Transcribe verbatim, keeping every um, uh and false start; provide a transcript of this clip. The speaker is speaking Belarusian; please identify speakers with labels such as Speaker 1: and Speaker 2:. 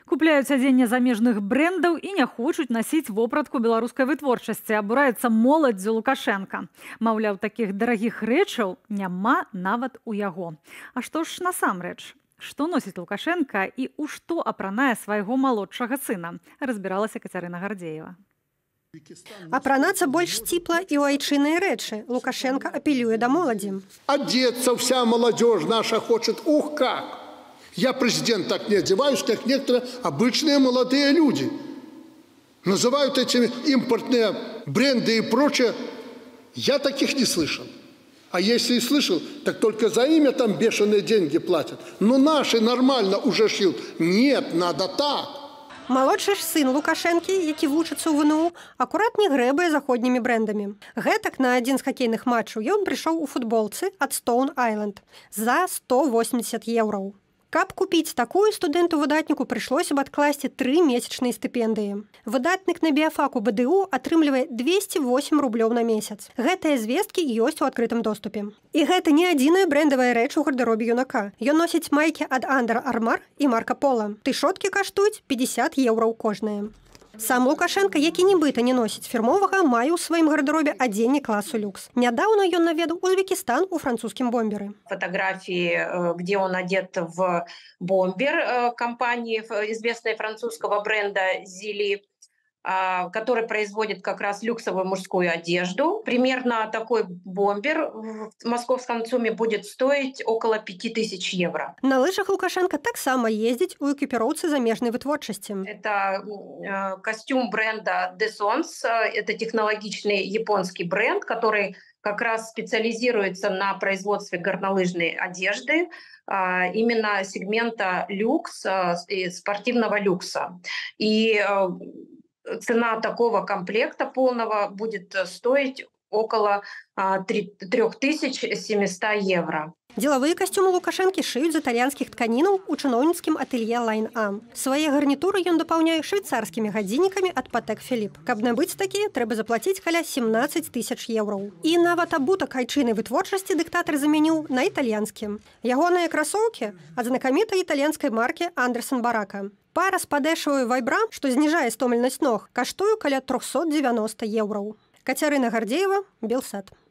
Speaker 1: Купляюць адзенне замежных брэндаў і не хочуць насіць вопратку беларускай вытворчасці. Абураецца моладзь Лукашенка. Маўляў, такіх дарагіх рэчаў няма нават у яго. А што ж насамрэч? Што носіць Лукашенка і ў што апранае свайго малодшага сына? Разбіралася Кацярына Гардзеева.
Speaker 2: Апранацца больш сціпла і ў айчынныя рэчы. Лукашенко апелюе да моладзі.
Speaker 3: Одеться вся молодежь наша хочет, ух как! Я, президент, так не одеваюсь, как некоторые обычные молодые люди. Называют этими импортные бренды и прочее. Я таких не слышал. А если и слышал, так только за имя там бешеные деньги платят. Но наши нормально уже шьют. Нет, надо так.
Speaker 2: Малодшы ж сын Лукашэнкі, які вучыцца ў ВНУ, акурат не грэбае заходнімі брэндамі. Гэтак на адзін з хакейных матчаў ён прыйшоў у футболцы ад Stone Island за сто восемьдесят еўраў. Каб купіць такую, студэнту-выдатніку прыйшлося б адкласці тры месячныя стыпендыі. Выдатнік на біяфаку БДУ атрымлівае двести восемь рублёў на месяц. Гэтыя звесткі ёсць у адкрытым доступе. І гэта не адзіная брэндавая рэч у гардэробе юнака. Ён носіць майкі ад Under Armour і Марка Пола. Тышоткі каштуюць пятьдесят еўраў кожныя. Сам Лукашенко, які нібыта не носіць фірмовага, мае ў сваім гардэробе адзенне класу люкс. Нядаўна ён наведаў Узбекистан у французскім бомберы.
Speaker 4: Фотографии, где он одет в бомбер компании известной французского бренда «Зили», который производит как раз люксовую мужскую одежду. Примерно такой бомбер в московском ЦУМе будет стоить около пяти тысяч евро.
Speaker 2: На лыжах Лукашенко таксама ездзіць у экіпіроўцы замежнай вытворчасці.
Speaker 4: Это костюм бренда Dessons. Это технологичный японский бренд, который как раз специализируется на производстве горнолыжной одежды, именно сегмента люкс и спортивного люкса. И цена такого комплекта полного будет стоить около трёх тысяч семисот евро.
Speaker 2: Деловые костюмы Лукашэнкі шыюць з італьянскіх тканінаў у чыноўніцкім атэлье Line A. Свае гарнітуры ён дапаўняе швейцарскімі гадзіннікамі ад Patek Philippe. Каб набыць такія, трэба заплаціць каля семнадцать тысяч еўраў. І нават абутак айчыннай вытворчасці дыктатар замяніў на італьянскі. Ягоныя красоўкі ад знакамітай італьянскай маркі Андерсон Барака. Пара з падэшваю Вайбра, што зніжае стомленасць ног, каштуе каля трёхсот дзевяноста еўраў. Кацярына Гардзеева, Белсат.